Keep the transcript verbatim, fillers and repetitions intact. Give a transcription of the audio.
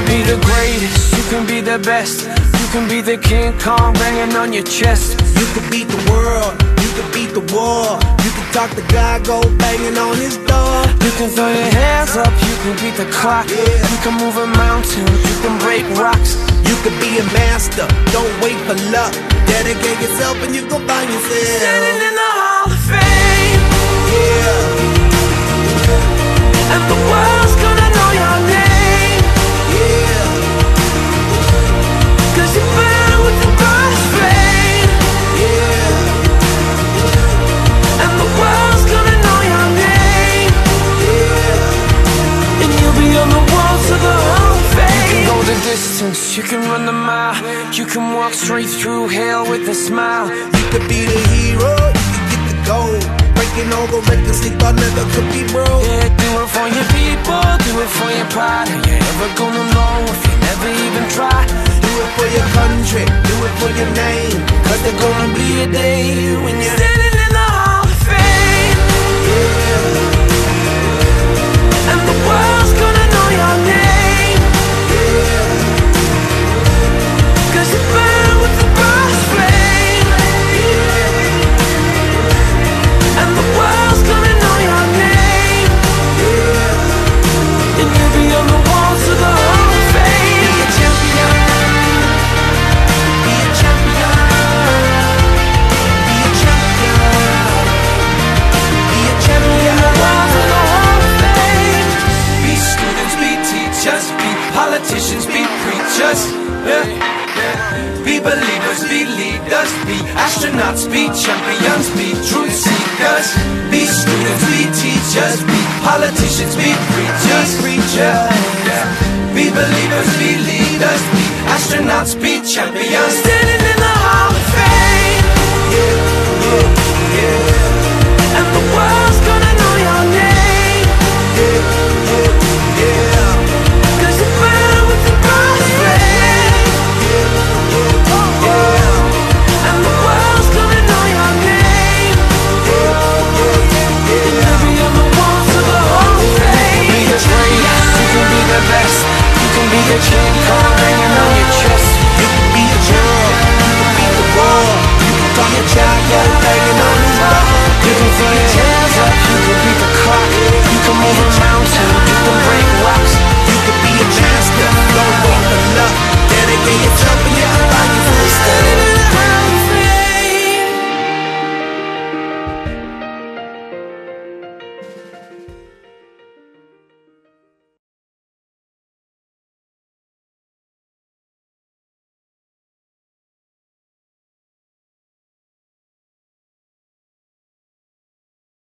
be the greatest, you can be the best. You can be the King Kong banging on your chest. You can beat the world, you can beat the war. You can talk to God, go banging on his door. You can throw your hands up, you can beat the clock. Yeah. You can move a mountain, you can break rocks. You can be a master, don't wait for luck. Dedicate yourself and you gon' find yourself Standing in the Hall of Fame. Yeah. And the world's gonna know your name. Yeah. Cause you burn with the brightest flame. Yeah. And the world's gonna know your name. Yeah. And you'll be on the walls of the Hall of Fame. You can go the distance, you can run the mile. You can walk straight through hell with a smile. You could be the hero, you can get the gold. Breaking all the records they thought never could be broke. Yeah, do it for your people, do it for your pride. Are you ever gonna know if you never even try? Do it for your country, do it for your name. Cause there's gonna be a day when you're standing in the Hall of Fame. Yeah. And the world's gonna know your name. Yeah. Cause you burn with the brightest flame. Yeah. And the world's gonna know your name. Yeah. And you'll be on the walls of the Hall of Fame. Be a champion. Be a champion. Be a champion. Be a champion. Walls of the Hall of Fame. Be students, be teachers, be politicians, be preachers, yeah. Be believers, be leaders, be astronauts, be champions, be truth seekers. Be students, be teachers, be politicians, be preachers, preachers, yeah. Be believers, be leaders, be astronauts, be champions. Standing in the Hall of Fame. Yeah, yeah, yeah. And the world's gonna know your name. Yeah, yeah, yeah. Cause you burn with the brightest flame. And the world's gonna know your name. And you'll be on the walls of the Hall of Fame. Be the greatest, you can be the best. You can be the King Kong banging on your chest. You can be a general, you can beat the war. You can talk your child, go banging on his door. You can throw